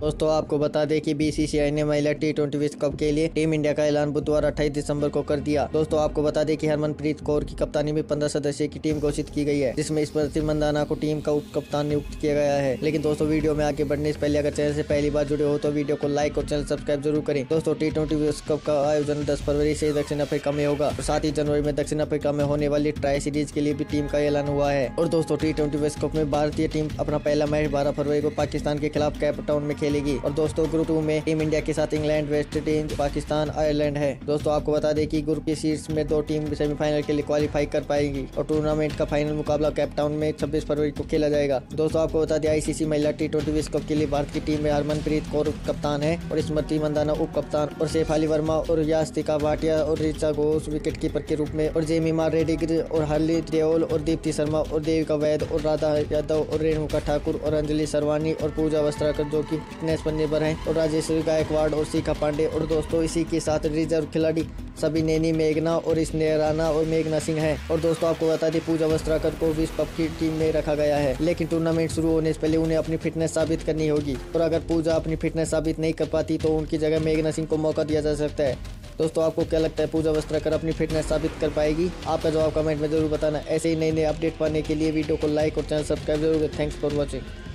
दोस्तों आपको बता दें कि बीसीसीआई ने महिला टी20 विश्व कप के लिए टीम इंडिया का ऐलान बुधवार 28 दिसंबर को कर दिया। दोस्तों आपको बता दें कि हरमनप्रीत कौर की कप्तानी में 15 सदस्यीय की टीम घोषित की गई है, जिसमें स्मृति मंदाना को टीम का उप कप्तान नियुक्त किया गया है। लेकिन दोस्तों वीडियो में आगे बढ़ने से पहले अगर चैनल से पहली बार जुड़े हो तो वीडियो को लाइक और चैनल सब्सक्राइब जरूर करें। दोस्तों टी20 विश्व कप का आयोजन 10 फरवरी से दक्षिण अफ्रीका में होगा और 7 जनवरी में दक्षिण अफ्रीका में होने वाली ट्राई सीरीज के लिए भी टीम का ऐलान हुआ है। और दोस्तों टी20 विश्व कप में भारतीय टीम अपना पहला मैच 12 फरवरी को पाकिस्तान के खिलाफ केप टाउन में खेलेगी। और दोस्तों ग्रुप 2 में टीम इंडिया के साथ England, West Indies, Pakistan, Ireland है। दोस्तों आपको बता दें कि ग्रुप की सीट्स में 2 टीम सेमीफाइनल के लिए क्वालिफाई कर पाएंगी और टूर्नामेंट का फाइनल मुकाबला केप टाउन में 26 फरवरी को खेला जाएगा। दोस्तों आपको बता दें आईसीसी महिला टी20 विश्व कप के लिए भारत की टीम में हरमनप्रीत कौर कप्तान है और स्मृति मंदाना उप कप्तान और सैफ अली वर्मा और यास्तिका भाटिया और ऋचा घोष विकेट कीपर के रूप में और जेमिमा रेड्डी और हरली देओल और दीप्ति शर्मा और देविका वैद और राधा यादव और रेणुका ठाकुर और अंजलि सरवानी और पूजा वस्त्राकर जो कि फिटनेस पर निर्भर हैं और राजेश्वरी गायकवाड़ और शिखा पांडे। और दोस्तों इसी के साथ रिजर्व खिलाड़ी सभी नैनी मेघना और स्नेह राणा और मेघना सिंह हैं। और दोस्तों आपको बता दें पूजा वस्त्राकर को विश्व कप की टीम में रखा गया है, लेकिन टूर्नामेंट शुरू होने से पहले उन्हें अपनी फिटनेस साबित करनी होगी और अगर पूजा अपनी फिटनेस साबित नहीं कर पाती तो उनकी जगह मेघना सिंह को मौका दिया जा सकता है। दोस्तों आपको क्या लगता है, पूजा वस्त्राकर अपनी फिटनेस साबित कर पाएगी? आपका जवाब कमेंट में जरूर बताना। ऐसे ही नए नए अपडेट पाने के लिए वीडियो को लाइक और चैनल सब्सक्राइब जरूर करें। Thanks for watching.